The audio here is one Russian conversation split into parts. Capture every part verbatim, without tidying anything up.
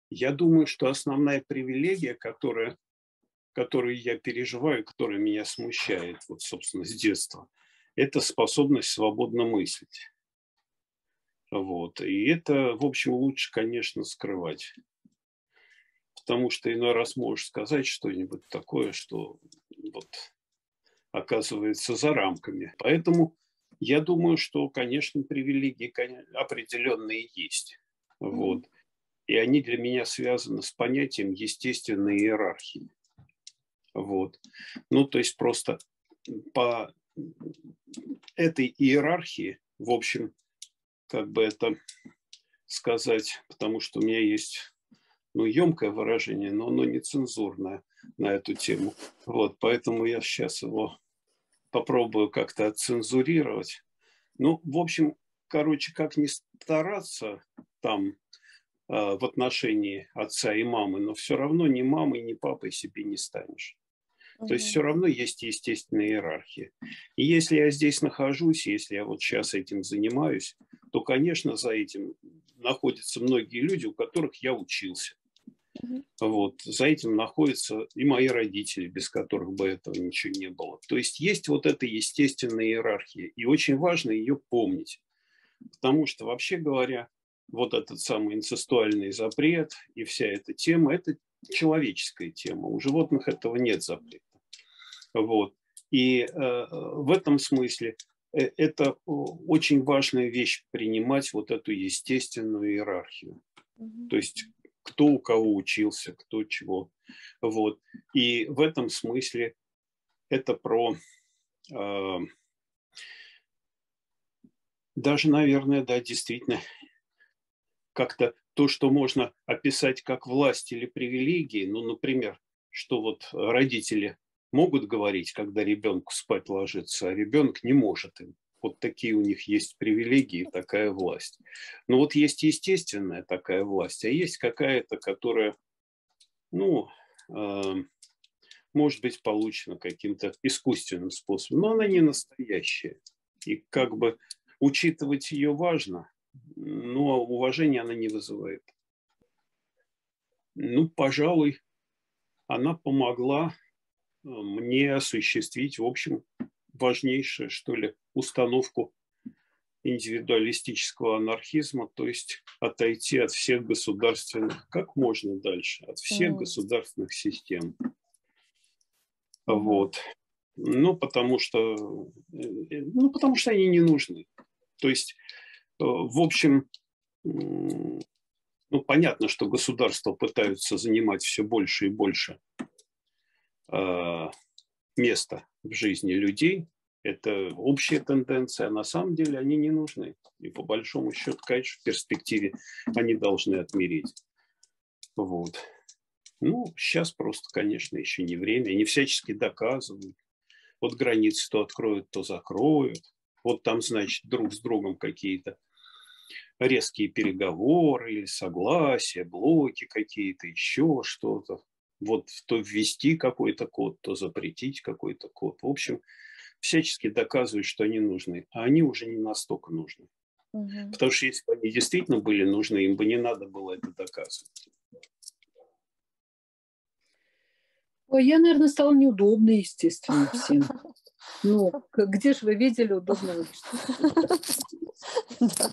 Я думаю, что основная привилегия, которая, которую я переживаю, которая меня смущает, вот, собственно, с детства, это способность свободно мыслить. Вот. И это, в общем, лучше, конечно, скрывать. Потому что иной раз можешь сказать что-нибудь такое, что вот оказывается за рамками. Поэтому я думаю, что, конечно, привилегии коне- определенные есть. Мгм. Вот. И они для меня связаны с понятием естественной иерархии. Вот. Ну, то есть просто по этой иерархии, в общем, как бы это сказать, потому что у меня есть, ну, емкое выражение, но оно нецензурное на эту тему. Вот, поэтому я сейчас его попробую как-то отцензурировать. Ну, в общем, короче, как ни стараться там а, в отношении отца и мамы, но все равно ни мамой, ни папой себе не станешь. То есть Мгм. все равно есть естественная иерархия. И если я здесь нахожусь, если я вот сейчас этим занимаюсь, то, конечно, за этим находятся многие люди, у которых я учился. Мгм. Вот. За этим находятся и мои родители, без которых бы этого ничего не было. То есть есть вот эта естественная иерархия, и очень важно ее помнить. Потому что, вообще говоря, вот этот самый инцестуальный запрет и вся эта тема – это человеческая тема. У животных этого нет запрета. Вот. И э, в этом смысле э, это очень важная вещь принимать вот эту естественную иерархию. Мгм. То есть кто у кого учился, кто чего. Вот. И в этом смысле это про э, даже, наверное, да, действительно, как-то то, что можно описать как власть или привилегии, ну, например, что вот родители могут говорить, когда ребенку спать ложится, а ребенок не может им. Вот такие у них есть привилегии, такая власть. Но вот есть естественная такая власть, а есть какая-то, которая, ну, э, может быть получена каким-то искусственным способом, но она не настоящая. И как бы учитывать ее важно, но уважения она не вызывает. Ну, пожалуй, она помогла э, мне осуществить, в общем, важнейшее, что ли, установку индивидуалистического анархизма, то есть отойти от всех государственных, как можно дальше, от всех М. государственных систем. Мгм. Вот. Ну, потому что, э, э, ну, потому что они не нужны. То есть, э, в общем, м, ну, понятно, что государства пытаются занимать все больше и больше э, места в жизни людей. Это общая тенденция, а на самом деле они не нужны. И по большому счету, конечно, в перспективе они должны отмереть. Вот. Ну, сейчас просто, конечно, еще не время. Они всячески доказывают. Вот границы то откроют, то закроют. Вот там, значит, друг с другом какие-то резкие переговоры или согласия, блоки какие-то, еще что-то. Вот то ввести какой-то код, то запретить какой-то код. В общем, всячески доказывают, что они нужны. А они уже не настолько нужны. Мгм. Потому что если бы они действительно были нужны, им бы не надо было это доказывать. Ой, я, наверное, стала неудобной, естественно, всем. Ну, к где ж вы видели удобного человека? Да.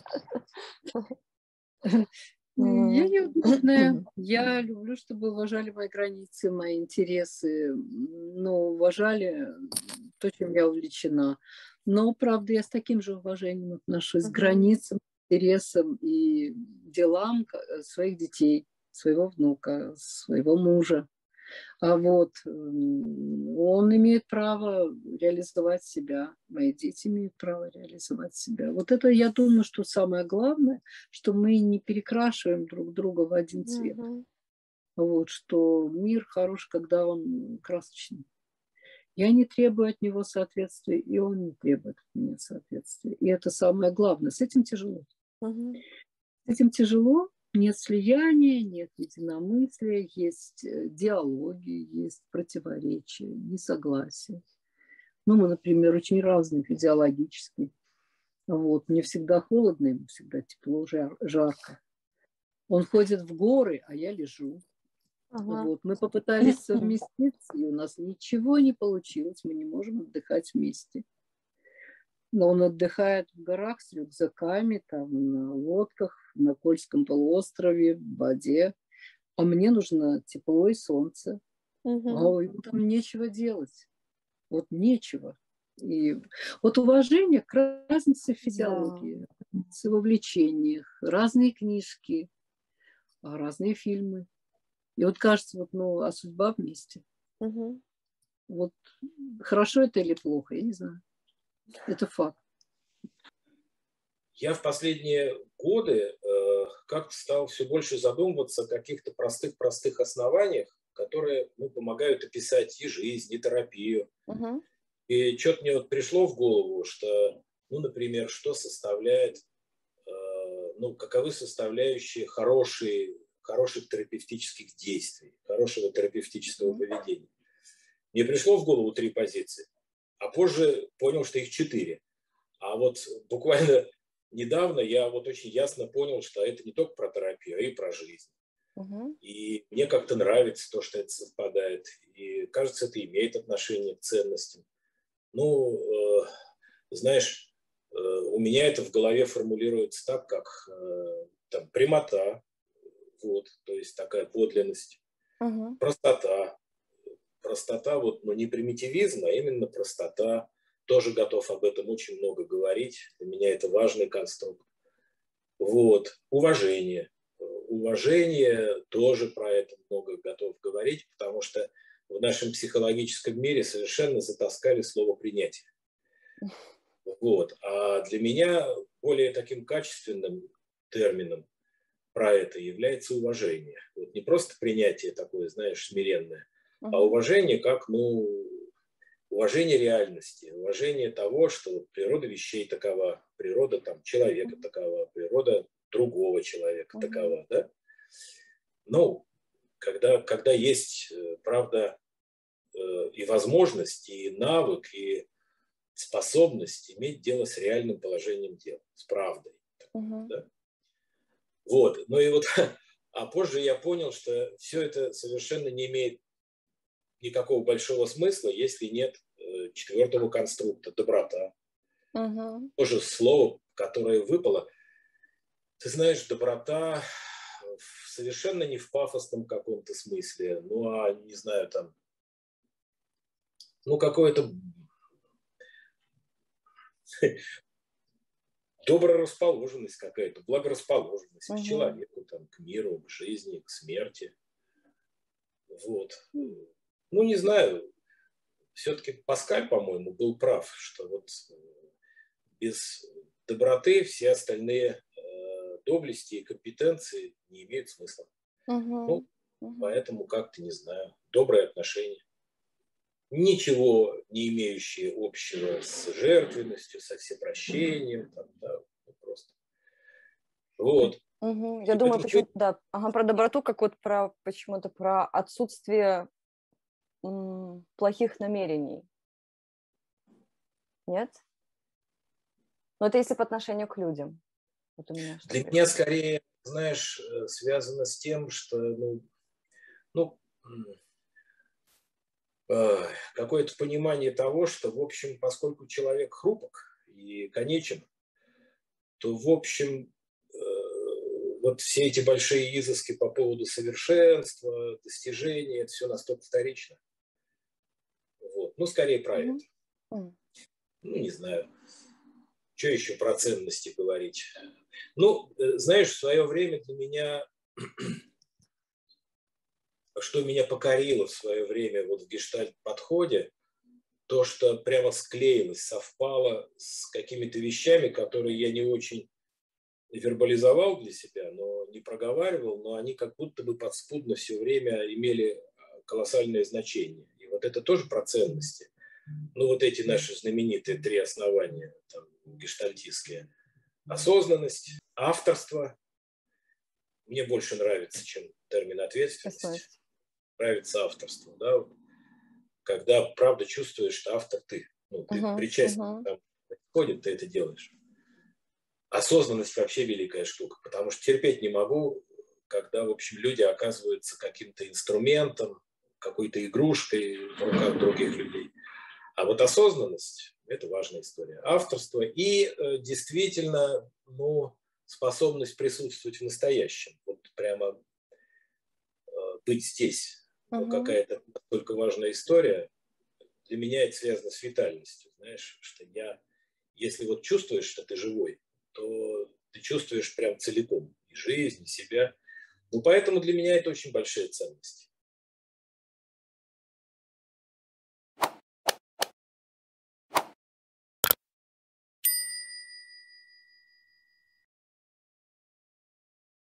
М, я М. неудобная. Я люблю, чтобы уважали мои границы, мои интересы, м, ну, уважали, м, то, чем я увлечена. Но, правда, я с таким же уважением отношусь к Мгм. границам, интересам и делам ка э, своих детей, своего внука, своего мужа. А вот, м, он имеет право реализовать себя, мои дети имеют право реализовать себя. Вот это, я думаю, что самое главное, что мы не перекрашиваем друг друга в один цвет. Мгм. Вот, что мир хорош, когда он красочный. Я не требую от него соответствия, и он не требует от меня соответствия. И это самое главное. С этим тяжело. Мгм. С этим тяжело. Нет слияния, нет единомыслия, есть э, диалоги, есть противоречия, несогласия. Ну, мы, например, очень разные физиологически. Вот. Мне всегда холодно, ему всегда тепло, жар, жарко. Он ходит в горы, а я лежу. Ага. Вот. Мы попытались совместиться, и у нас ничего не получилось. Мы не можем отдыхать вместе. Но он отдыхает в горах с рюкзаками, там, на лодках, на Кольском полуострове, в воде. А мне нужно тепло и солнце. Мгм. А ему там нечего делать. Вот нечего. И вот уважение к разнице в физиологии, разнице в увлечениях, разные книжки, разные фильмы. И вот кажется, вот, ну, а судьба вместе. Мгм. Вот хорошо это или плохо, я не знаю. Это факт. Я в последние годы э, как-то стал все больше задумываться о каких-то простых-простых основаниях, которые, ну, помогают описать и жизнь, и терапию. Мгм. И что-то мне вот пришло в голову, что, ну, например, что составляет, э, ну, каковы составляющие хорошие, хороших терапевтических действий, хорошего терапевтического Мгм. поведения. Мне пришло в голову три позиции, а позже понял, что их четыре. А вот буквально недавно я вот очень ясно понял, что это не только про терапию, а и про жизнь. Мгм. И мне как-то нравится то, что это совпадает. И кажется, это имеет отношение к ценностям. Ну, э, знаешь, э, у меня это в голове формулируется так, как э, там, прямота, вот, то есть такая подлинность, Мгм. простота. Простота, вот, но не примитивизм, а именно простота. Тоже готов об этом очень много говорить. Для меня это важный конструкт. Вот. Уважение. Уважение тоже про это много готов говорить, потому что в нашем психологическом мире совершенно затаскали слово принятие. Вот. А для меня более таким качественным термином про это является уважение. Вот не просто принятие такое, знаешь, смиренное, а Мгм. уважение как, ну, уважение реальности, уважение того, что природа вещей такова, природа там человека такова, природа другого человека Мгм. такова, да? Ну, когда, когда есть, э, правда, э, и возможность, и навык, и способность иметь дело с реальным положением дел, с правдой, Мгм. да? Вот, ну и вот, а позже я понял, что все это совершенно не имеет никакого большого смысла, если нет э, четвертого конструкта, доброта. Мгм. Тоже слово, которое выпало. Ты знаешь, доброта в- совершенно не в пафосном каком-то смысле, ну, а, не знаю, там, ну, какое-то доброрасположенность какая-то, благорасположенность к Мгм. человеку, там, к миру, к жизни, к смерти. Вот. Ну, не знаю, все-таки Паскаль, по-моему, был прав, что вот э, без доброты все остальные э, доблести и компетенции не имеют смысла. Ну, Мгм. Мгм. поэтому как-то, не знаю, добрые отношения. Ничего не имеющие общего с жертвенностью, со всепрощением, там, да, ну, просто. Вот. Мгм. Я И думаю, поэтому почему-то, да, ага, про доброту, как вот про почему-то про отсутствие м, плохих намерений. Нет? Но это если по отношению к людям. Вот у меня что для меня приходит. скорее, знаешь, э, связано с тем, что, ну, ну м, э, какое-то понимание того, что, в общем, поскольку человек хрупок и конечен, то, в общем, э, вот все эти большие изыски по поводу совершенства, достижения, это все настолько вторично. Вот. Ну, скорее про это. Мгм. М. Ну, не знаю, что еще про ценности говорить. Ну, э, знаешь, в свое время для меня, что меня покорило в свое время вот в гештальт-подходе, то, что прямо склеилось, совпало с какими-то вещами, которые я не очень вербализовал для себя, но не проговаривал, но они как будто бы подспудно все время имели колоссальное значение. И вот это тоже про ценности. Ну, вот эти наши знаменитые три основания там, гештальтистские. Осознанность, авторство. Мне больше нравится, чем термин ответственность. Ответственность. Нравится авторство. Да? Вот. Когда правда чувствуешь, что автор ты. Ну, ты Мгм. причастен к Мгм. тому, что происходит, ты это делаешь. Осознанность вообще великая штука, потому что терпеть не могу, когда, в общем, люди оказываются каким-то инструментом, какой-то игрушкой в руках других людей. А вот осознанность – это важная история. Авторство и э, действительно, ну, способность присутствовать в настоящем. Вот прямо э, быть здесь. Uh-huh. Ну, какая-то настолько важная история. Для меня это связано с витальностью. Знаешь, что я, если вот чувствуешь, что ты живой, то ты чувствуешь прям целиком и жизнь, и себя. Ну, поэтому для меня это очень большая ценность.